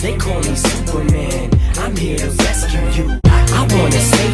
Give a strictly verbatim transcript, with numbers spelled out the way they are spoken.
They call me Superman, I'm here to rescue you. I wanna stay